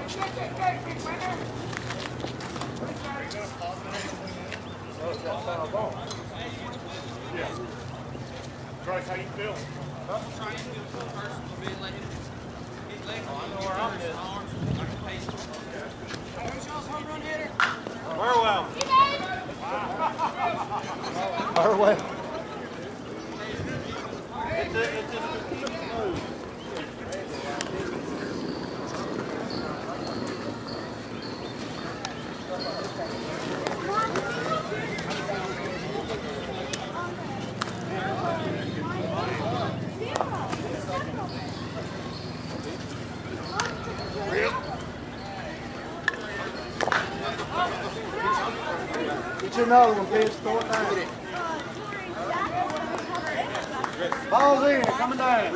Yeah. Trace, how you feeling? Huh? Trying to do full person a bit, let him. His legs I know where I'm at. arms. I can pace him. Who's y'all's home run hitter? Burwell. Burwell. It's a strategic move. Get you another one, Pitch. Throw it down. Ball's in, coming down.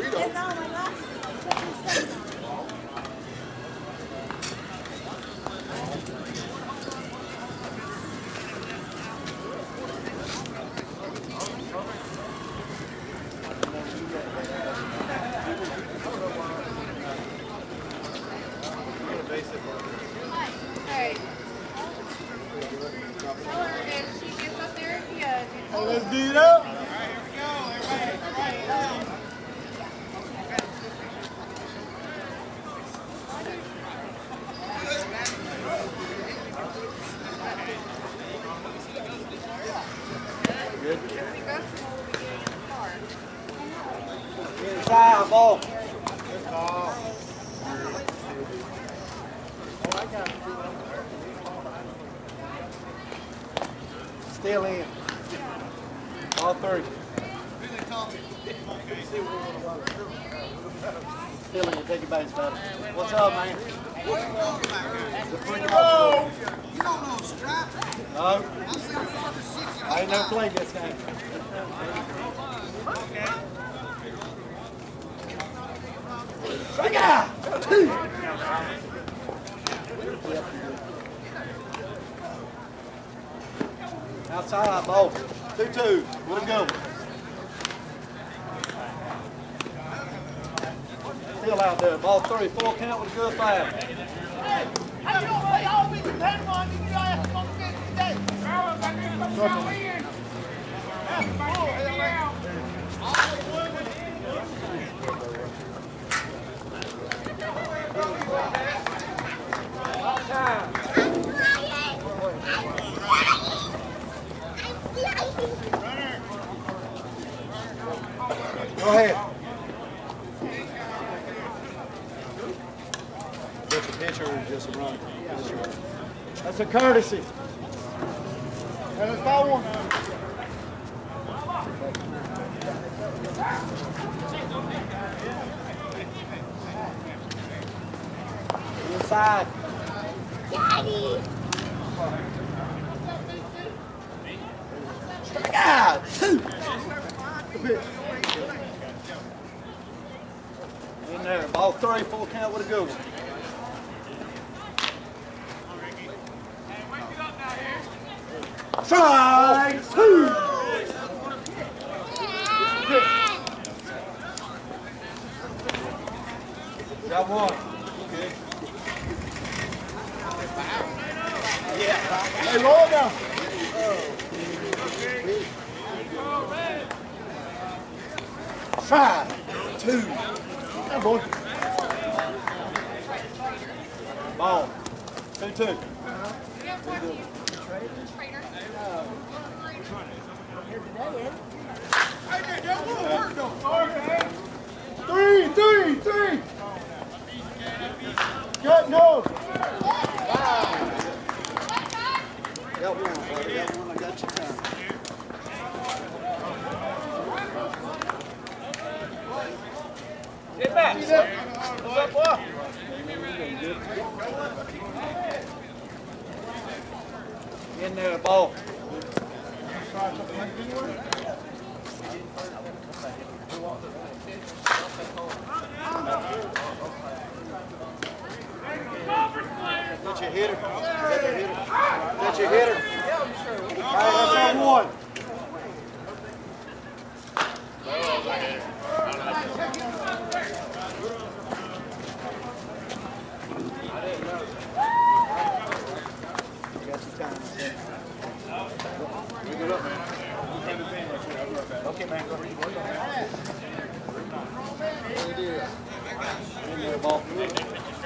Hey. Tell her if she gets up there, Let's beat it up. we go from what we'll be doing in the car. Inside, ball. Still in. All three. Still in. Take your base, buddy. What's up, man? Oh! You don't know strap. No. I'll send you over 60. I ain't never played this game. Strike out! Two! Outside, ball. 2-2. Let him go. Still out there. Ball 3. Full count with a good foul. How you don't play all week and then one, you guys are going to get today. Go ahead. Just a pitcher or just a run? That's a courtesy. And it's ball one. Inside. Daddy! Strike out! Two! In there. Ball 3. Full count with a good one. Strike 2! Got one. Okay. Yeah. Hey, roll it down. 5-2. That boy. Ball. 2-2. Three. Got no. Got one, buddy. Got one. I got you covered. Get back. What's up, boy? In there, ball. That's your hitter. Is that your hitter? That's your hitter. All right, that's on one.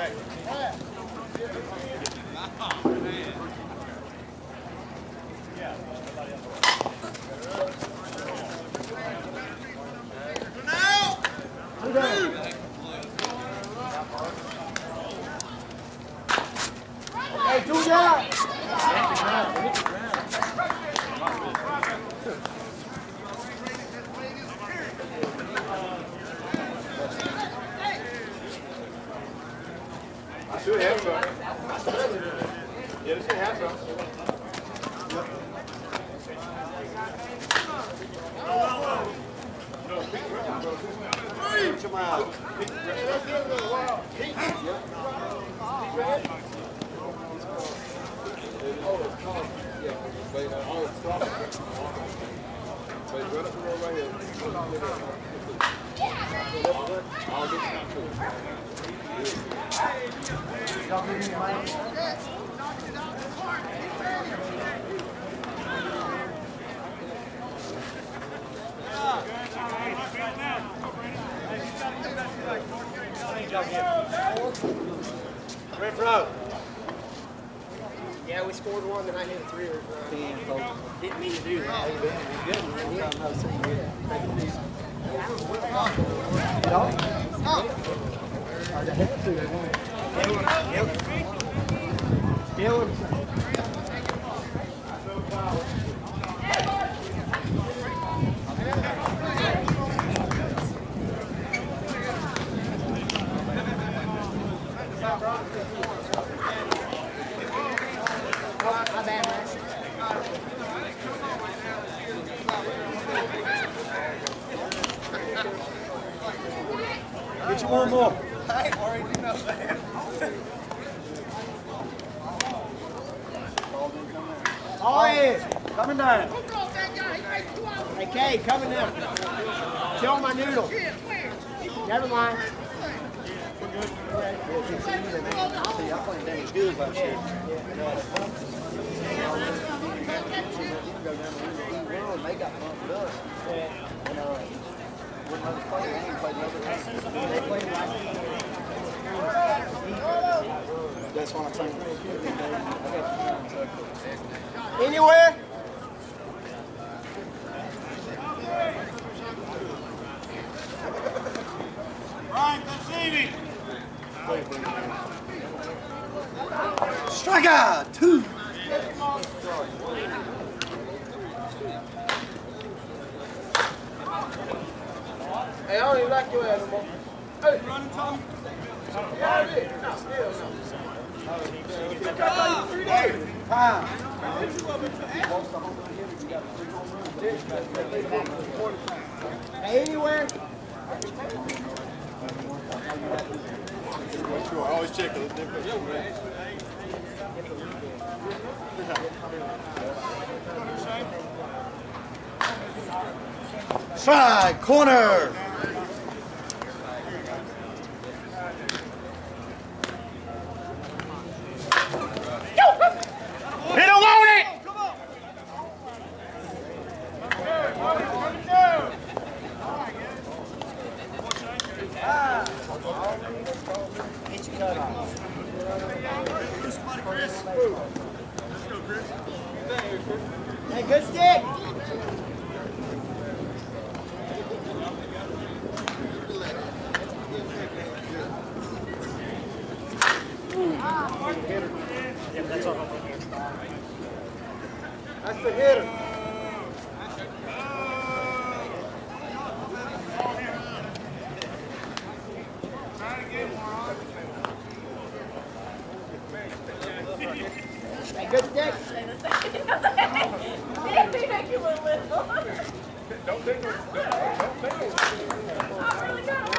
Hey, two down. I should have some. Yeah, they should have some. Come on. Red Pro. Yeah, we scored one, then I hit a three. Didn't mean to do that. Get you one more. All is coming down. Hey, Kay, coming down. Kill my noodle. Never mind. See, I played damn good last year. They got bumped up. And when I was playing, I didn't play another game. They played last year. That's what I'm saying. Anywhere? Ryan, come see me. Strikeout, 2. Hey, I don't even like your animal. Hey, Running, Tom. yeah, I did. No, still no. 3 days. Time. Hey, anywhere? Sure, I always check a different. Strike, corner. He don't want it! Hey, good stick! That's the hitter. Hey, good stick. Thank you, little. Don't take it. Don't take it. I really got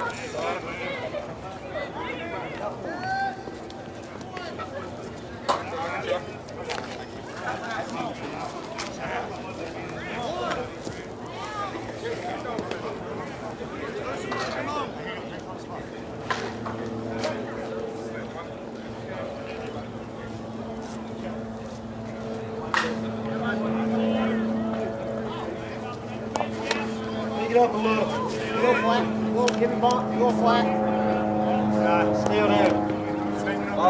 Pick it up a little. Go flat. Go, give me bump. Go flat. Still there.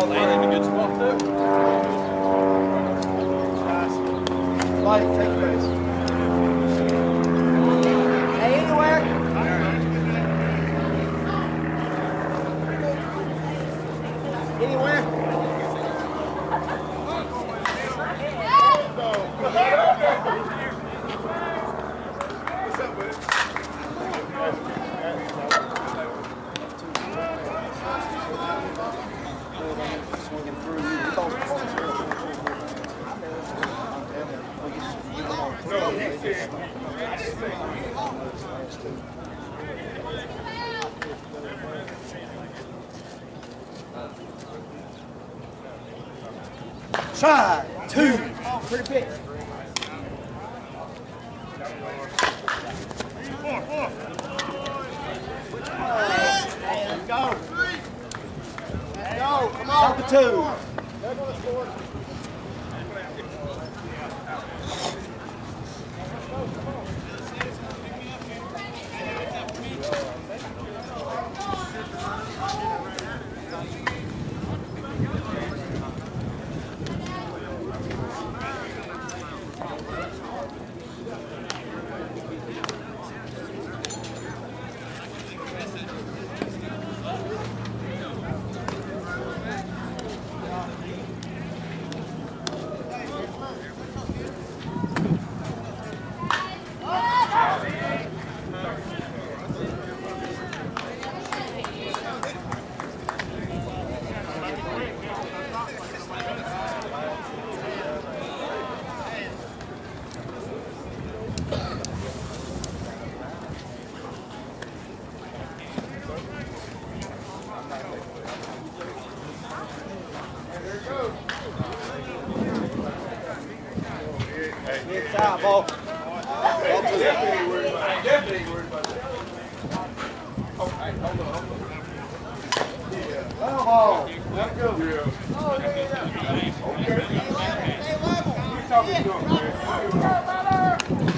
Laying in a good spot too. Mike, take base. Hey, anywhere? Anywhere? What's up, buddy? Swinging through. He calls it false zero. No, he's saying. Try. 2. Pretty pitch. Hey, let's go. Let's go. Come on. Top of 2. Inside ball. Definitely worried about that. Oh, hey, hold on. Ball ball. Let's go. Yeah. Okay. You talking to him, man.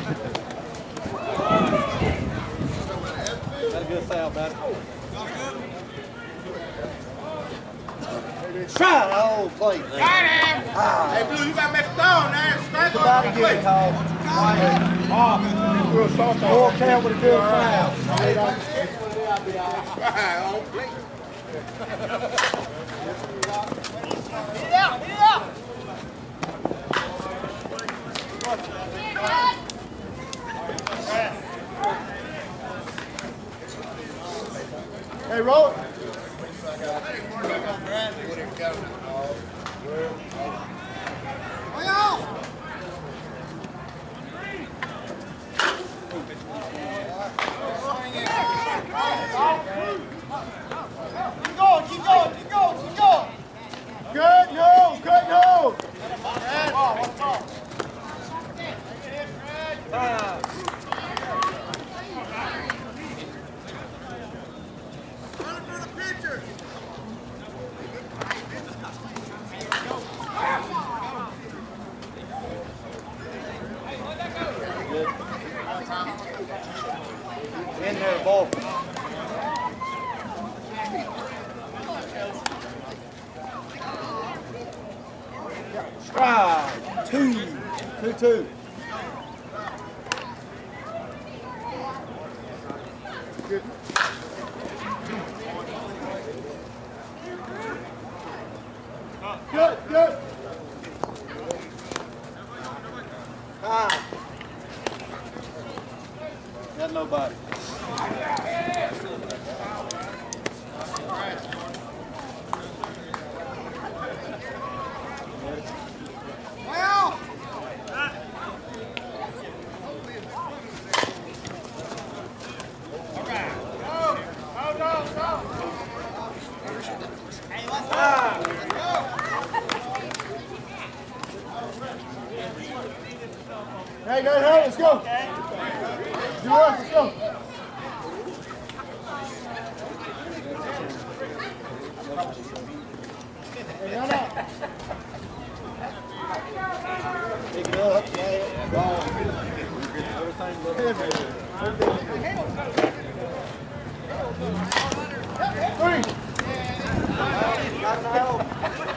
That's a good foul, buddy. Try. Oh, play. Got him! Hey, Blue, you got to make a throw now. Strike About to on get the it called. Real soft Four count with a good foul. on play. Hit it out, hit it out. Hey, roll it. Keep going, keep going, keep going, keep going. Good no, good no. In there, ball. Strike. 2. 2-2. Good. Good, good. Got nobody. Hey, go ahead, let's go. Do us, let's go. Hey, no, no. Pick it up, play it, ball. Three.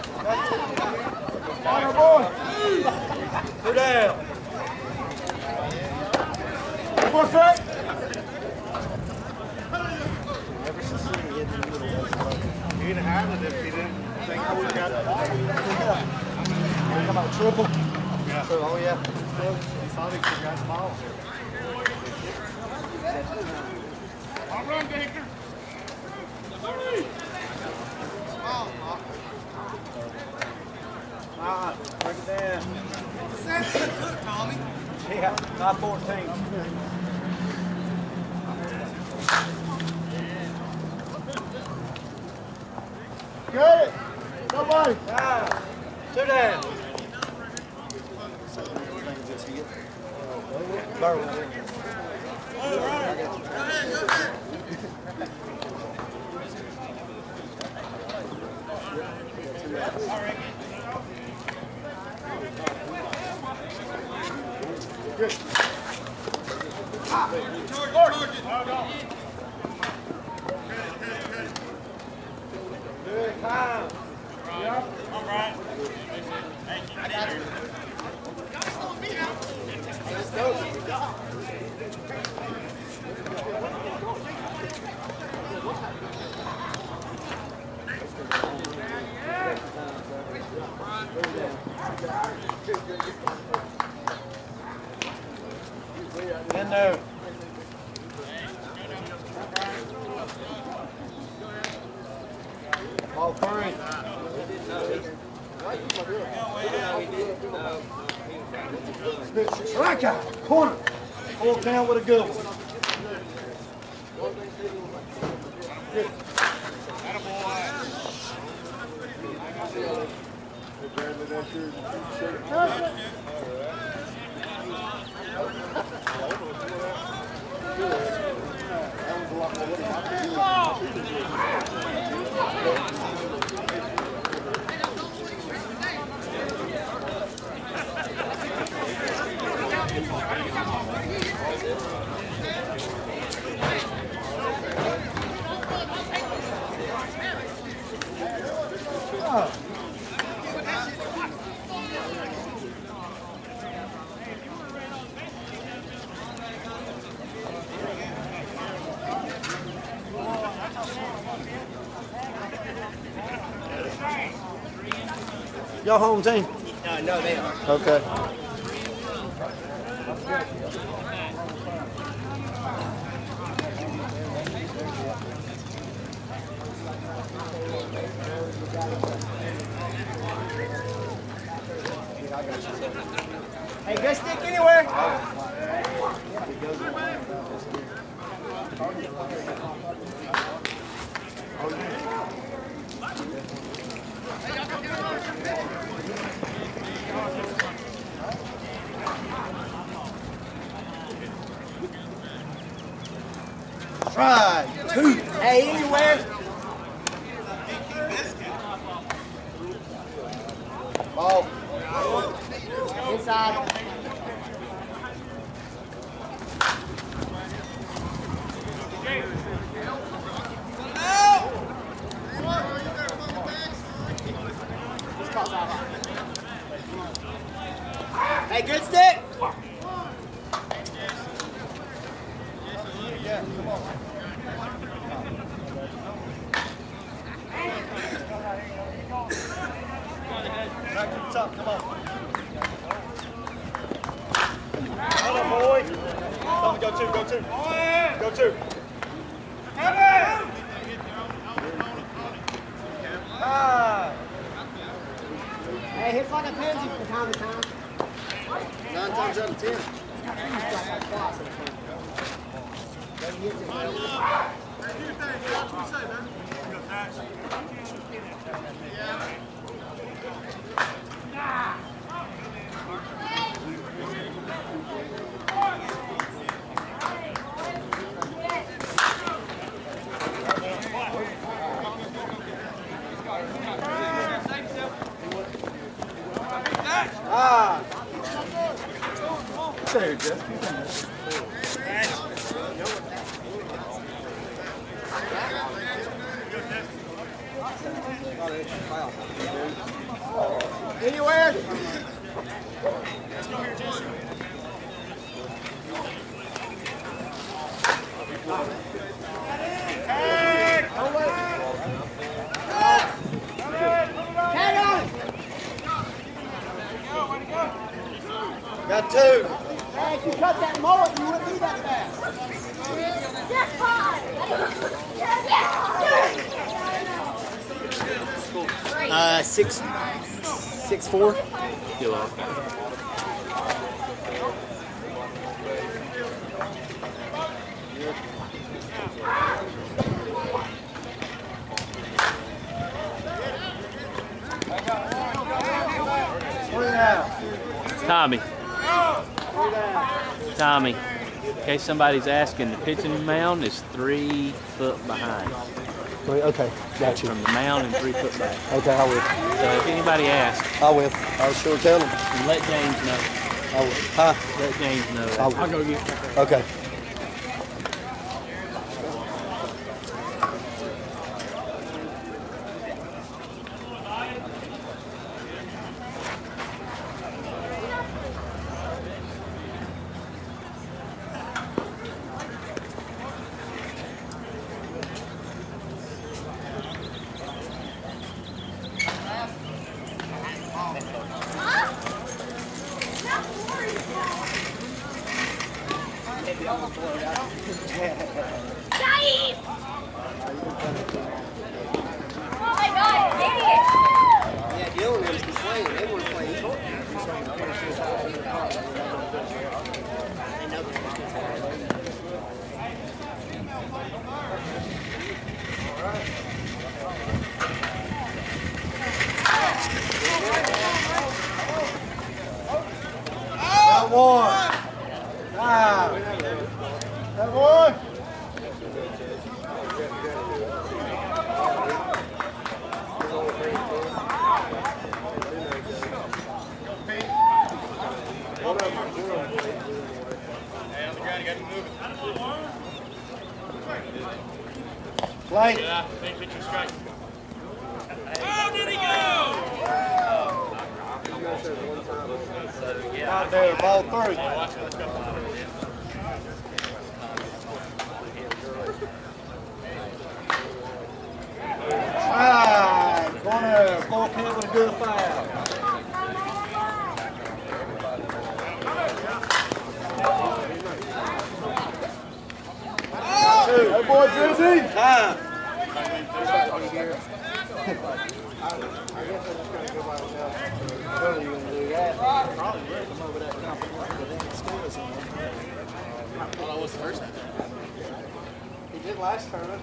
Come about triple. Yeah. Oh yeah. I'll run, Baker. Break it down. Tommy. Yeah, 5-14. Get it! Somebody! Ah, 2 down. Good. Good time. Yep. All right. Let's go. In there. Ball 3. Strike out. Corner. Full count with a good one. Good. Y'all home team? No, they are. Okay. Hey, good stick anywhere? Try 2. Hey, anywhere? Ball. Inside. Hey, good stick. Yeah, come on. Back to the top, come on. Hold on, boy. Come on, go 2, go 2. Go 2. Hey, hits like a pansy from time to time. 9 times out of 10. There, Jeff. Anywhere? Tag Got 2. Hey, if you cut that mullet, you wouldn't be that fast. Yes, five. Yes. 6'4". Kilo. Tommy. Tommy. In case somebody's asking, the pitching mound is 3 foot behind. Okay, got you. From the mound and 3 foot back. Okay, I will. So if anybody asks, I will. I'll sure tell them. let James know. I will. Huh? Let James know that. I'll go get it. Okay. Nice! Oh my God, idiot! Yeah, the other ones can play. They want to play short. Got 1. That one. Play. Yeah, big pitcher strike. Oh, did he go? Out there, ball 3. Corner, full count with a good foul. Hey, boy, Drizzy. Time. Well, what's the first time? He did last tournament.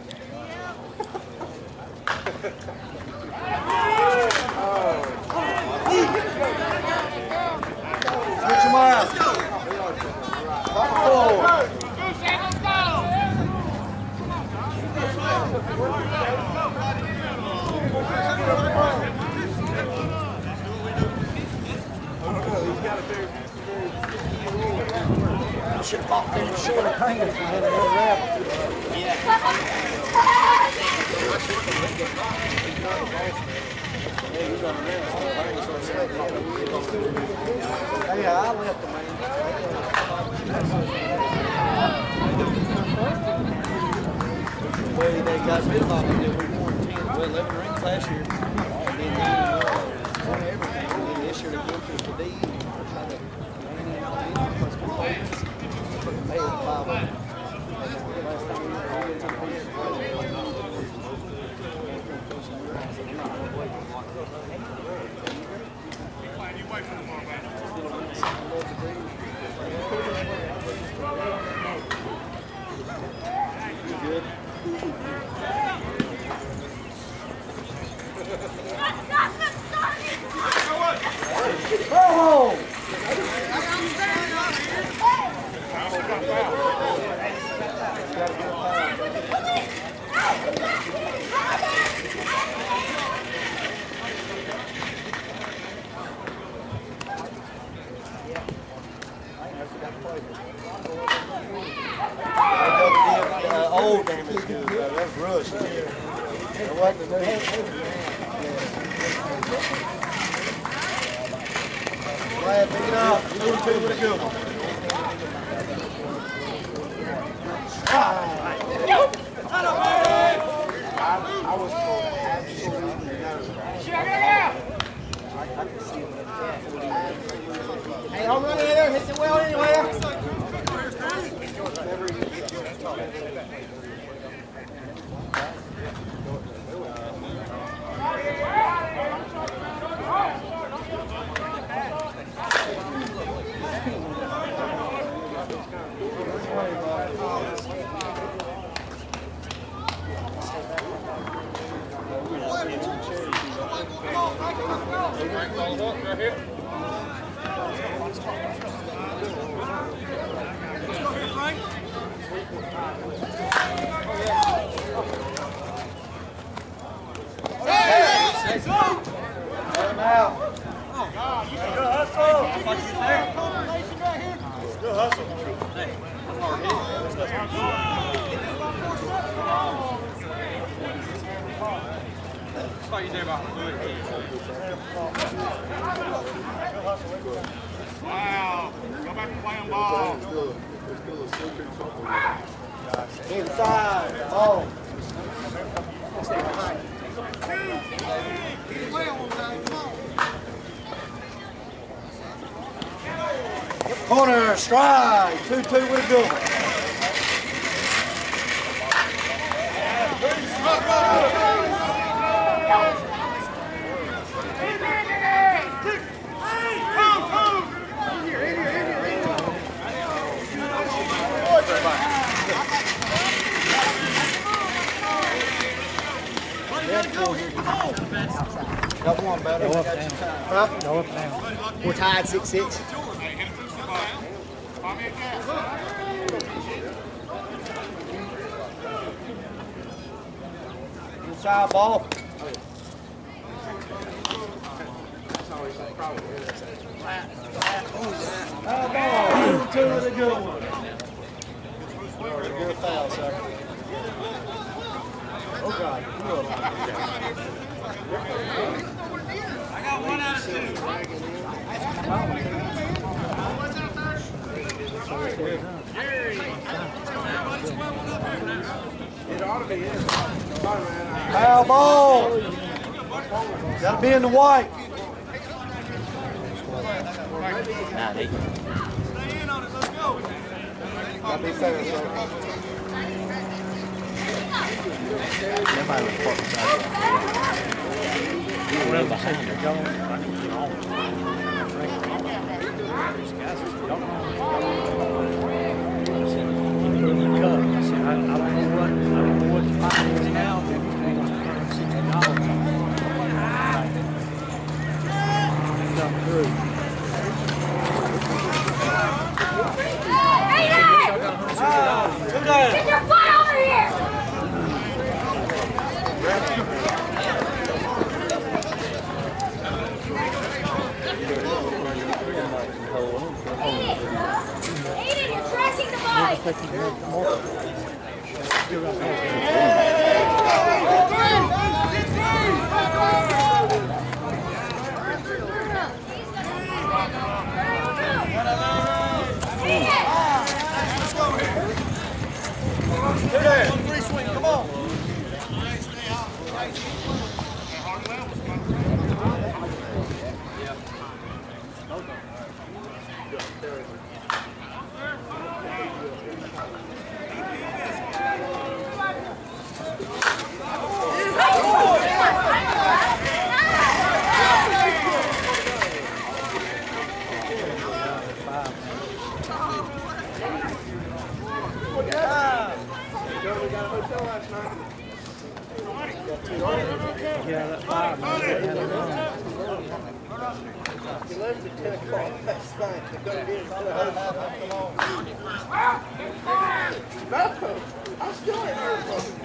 Switch him out. Top 4. I should have popped in short of pain if I had another rap. Hey, I left the man. Well, they got rid of all of them. We won 10, well, 11 rings last year. And then they won everything. And then this year they went to the D. Tried to win in all these plus components. Put the mail 5 on it. And last time we went to the good. Bravo! Old damage good, bro. That's rush. That wasn't the Glad, pick it up. 2-2 with a good one. I was told absolutely no. Hey, home run in there, hit Wow. Go back to playing ball. Inside. Ball. Corner, stride. 2-2 with a good one. Got one better. Go up now. Huh? Go up now. We're tied 6-6. Inside ball. Foul ball. 2-2 with a good one. Good foul, sir. Oh God. I got 1 out of 2. Foul ball. Gotta be in the white. Nah, they. Stay in on it. Let's go. Gotta be fair, sir. Nobody was caught beside you. You were behind her. I don't know what the fine is now. $160. Come through. Get your butt over here! Aiden, you're trashing the bike! Free swing, come on. Yeah, that 5. He left at 10 o'clock last night. They're going to get it. I'm still in here.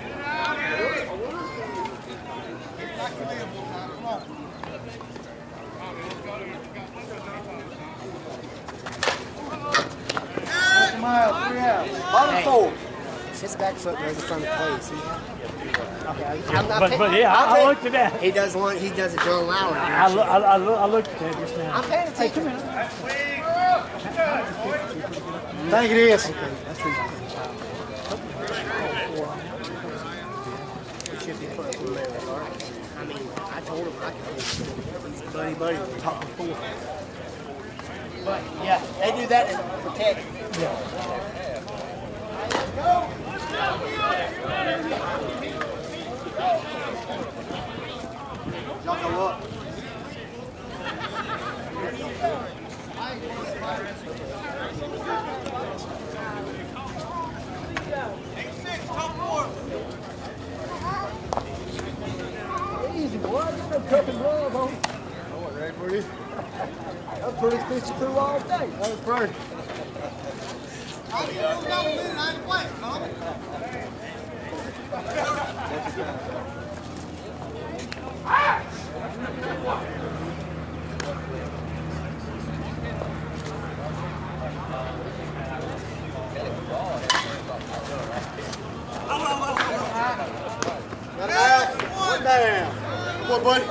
Mile, 3 out. Bottom 4. His back foot goes in front of the plate. See that? But yeah, I looked at that. He does one. He does it John Lowry. I looked at that just now. I'm paying attention. I think it is. It should be put in there. I mean, I told him I could. Buddy, top of 4. But yeah, they do that to protect. Y'all go up. Easy, boy. There's no cup and glove on. put his picture through all day. That was pretty. One down. Come on, buddy.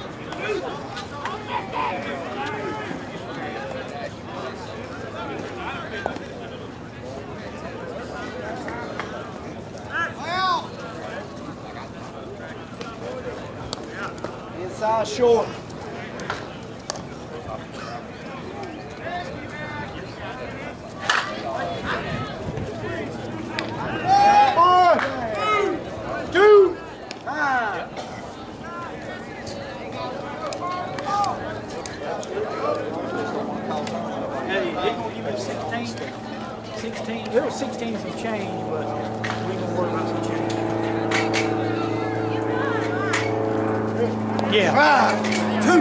Inside short. It was 16 some change, but we can worry about some change. Yeah. 5, 2.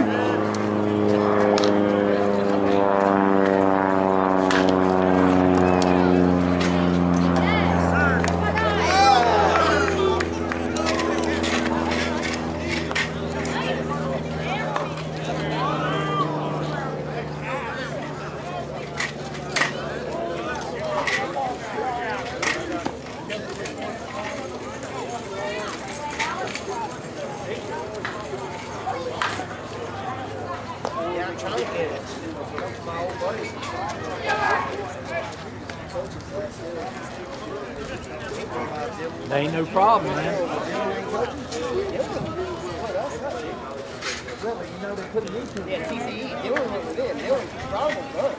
Yeah, I'm trying to get it. My old buddy. There ain't no problem, man. Yeah, TCE, they were with them. They were problem done.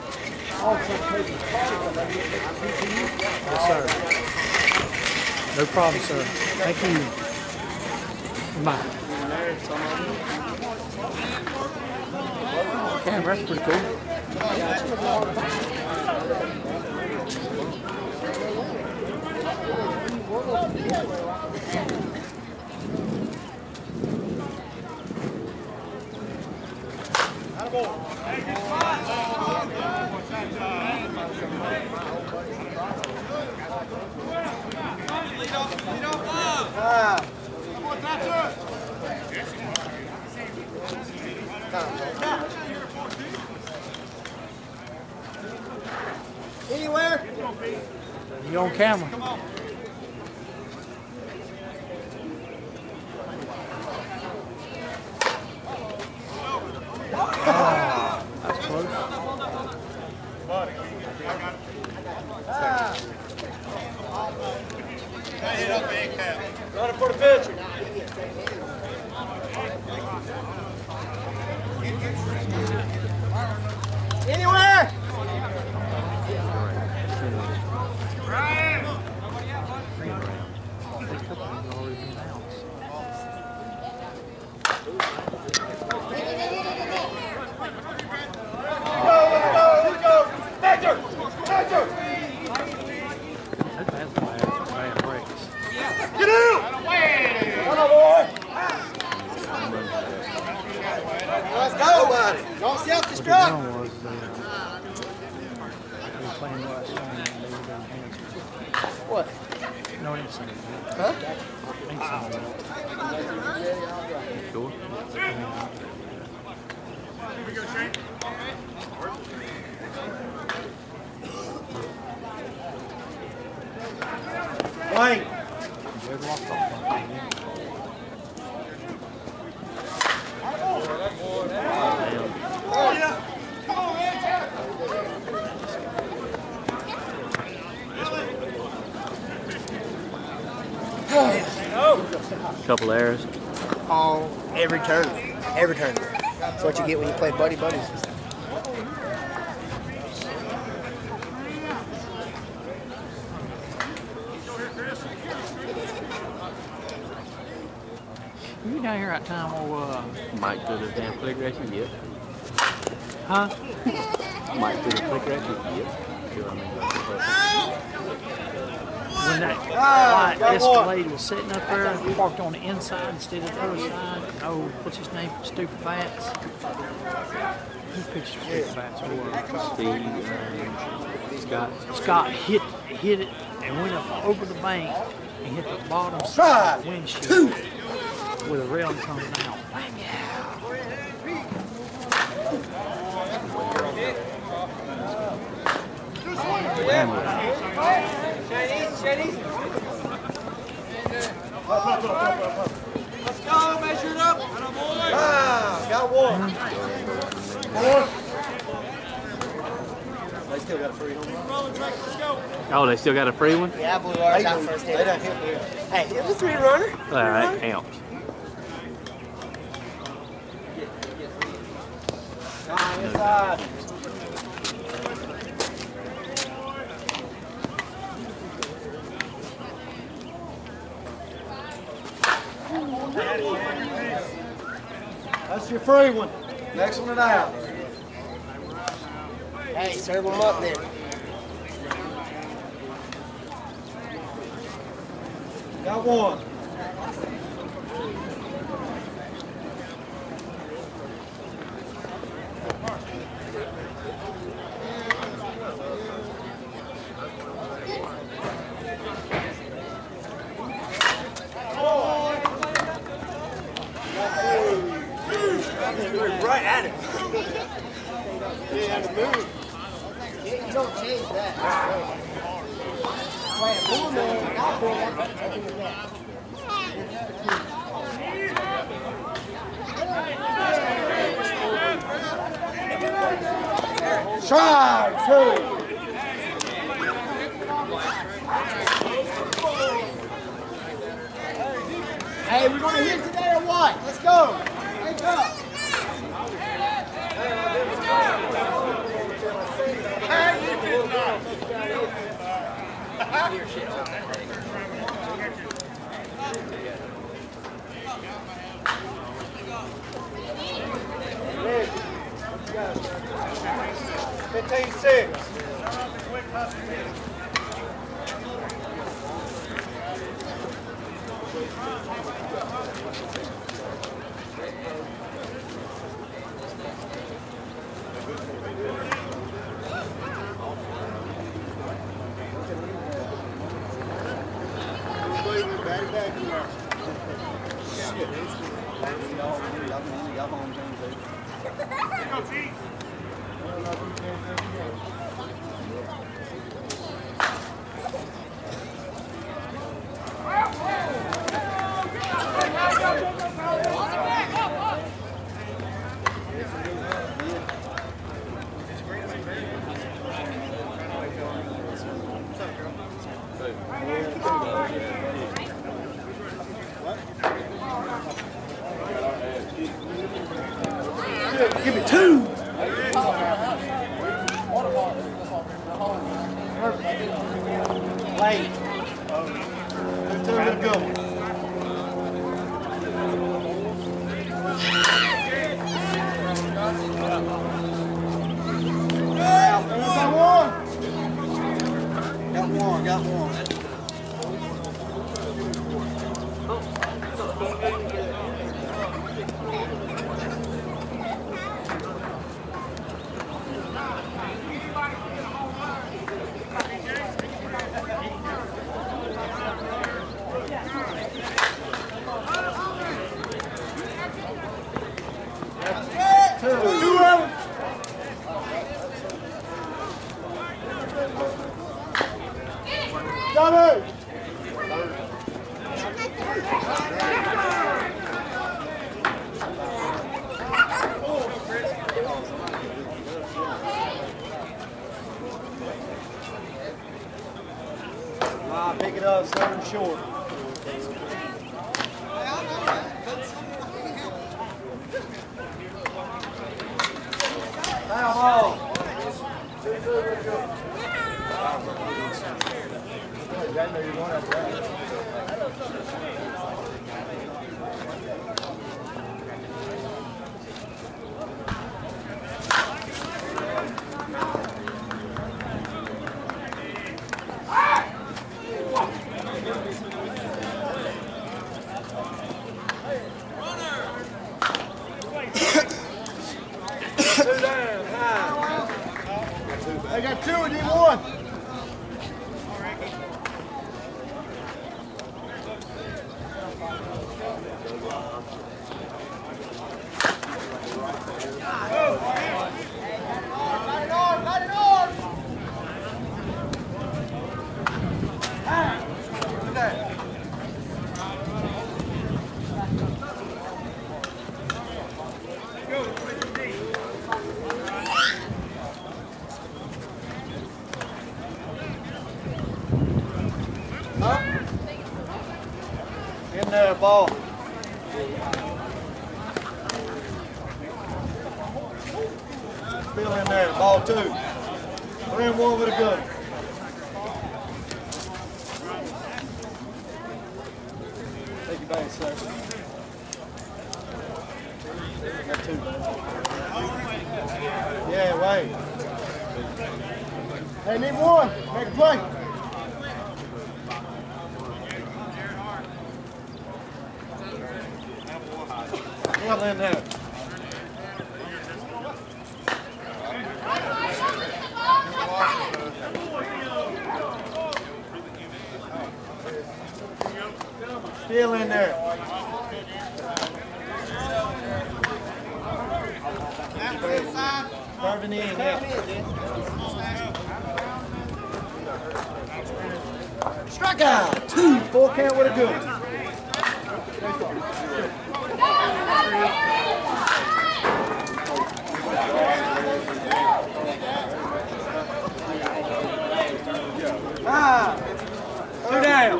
Yes, sir. No problem, sir. Thank you. Bye. Yeah, that's pretty cool. Anywhere? You on camera? That's close. Running for the pitcher. Anywhere? Bad breaks. Get out! Come on, boy. Let's go, buddy. Don't self-destruct. What was they were playing last time and they were doing hands. What? No, I ain't seen it yet. Huh? Ain't seen it yet. Sure. Wayne. You ever walked off like that? Couple errors. On every turn. Every turn. That's what you get when you play buddy buddies. You down here at time or Mike to the damn flick racing, yep. huh? Mike to the flick racing, yep. See what I mean? When that Ah, white got Escalade was sitting up there, parked on the inside instead of the other side. Oh, what's his name? Stupid Bats. He pitches pretty fast. Steve, Scott hit it and went up over the bank and hit the bottom side Strike of the windshield 2. with a rail coming out. Bang Let's go, measure it up. Got one. They still got a free home run. Oh, they still got a free one? Yeah, Blue Ours out first They hit. done hit me. Hey, it was a 3-runner. All right, counts. Inside. That's your free one. Next one and out. Hey, serve them up then. Got one. Right at it. You don't change that. Wait, bull man, not bull. Strike 2. Hey, we're gonna hit today or what? Let's go. Wake up. Ready. 15-6. Give me 2. Late. 2 to the good one. Got one. Double! Pick it up, 7 short. Foul ball. Two down, high. They got two, we need one. Light it on! In there, ball. Still in there, ball 2. 3-1 with a gun. Take your bag, sir. Got 2. Yeah, wait. Hey, need 1. Make a play. Well in there. Still in there. Curving in, yeah. Strikeout. 2. Full count with a good. Ah, 2 down.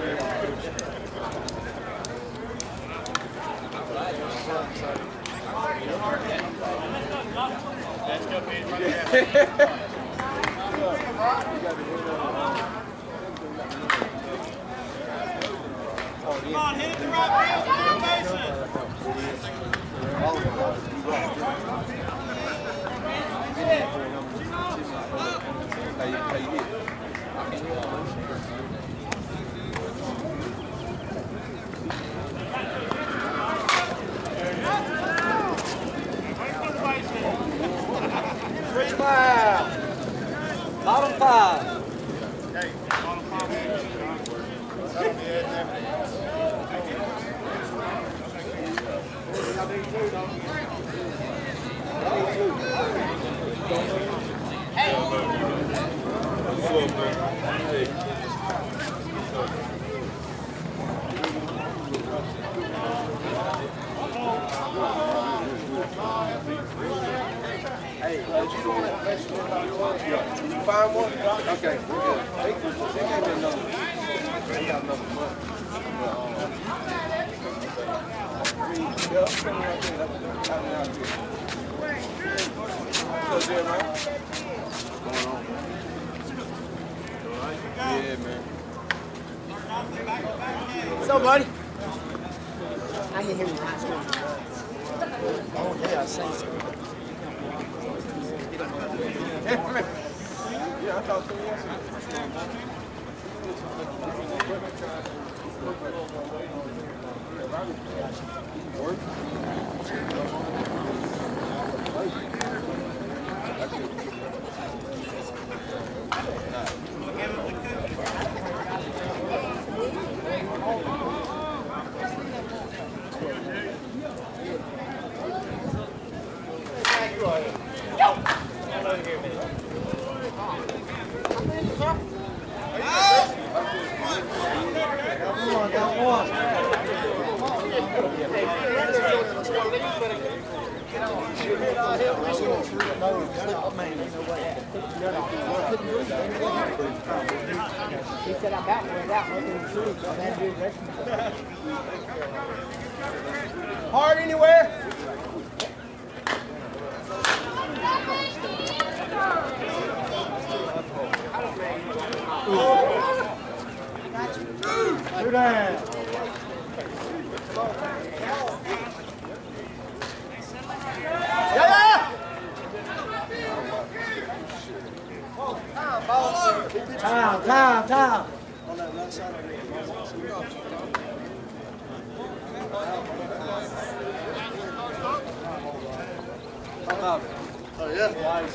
Come on, hit the right field, clear bases. Bottom 5. Hey, did you want that vegetable? Did you find one? Okay, we're good. They gave me another. They got another month. What's up, man? Going on? Yeah, man. What's up, buddy? I can hear you. Oh, yeah, I say so. Yeah, I talked to him yesterday. Work? He said I'm out and out looking the tree. So I had to do the rest of it. Hard anywhere? Two down. Yeah! Time. Oh, yeah?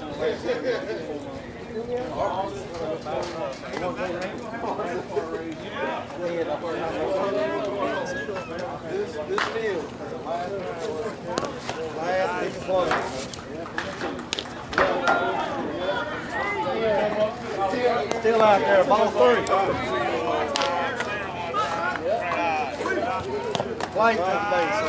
This field. Last big play. Still out there, ball 3. White first base.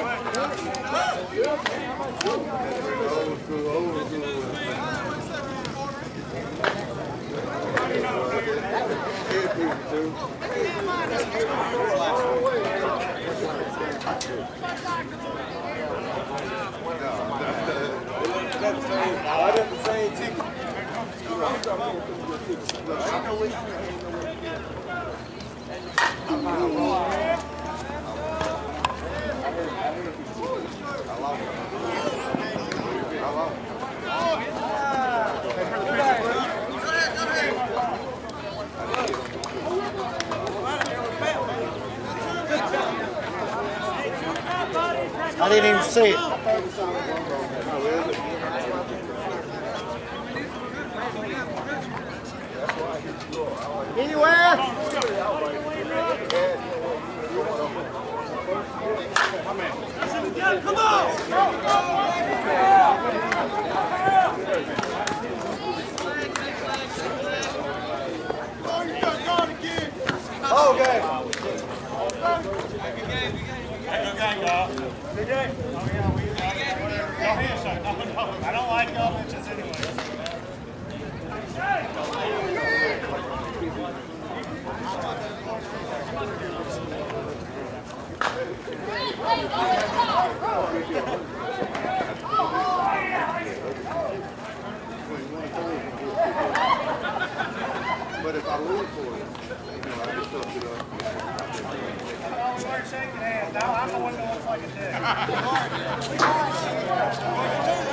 I didn't say ticket. I didn't even see it. Anywhere? Come on! Okay. Good game, y'all. Good game. Oh, yeah, no handshake. No. I don't like y'all bitches anyway. But if I lose for it, you know, I just tough it up. I'll start shaking hands. Now I'm the one that looks like a dick.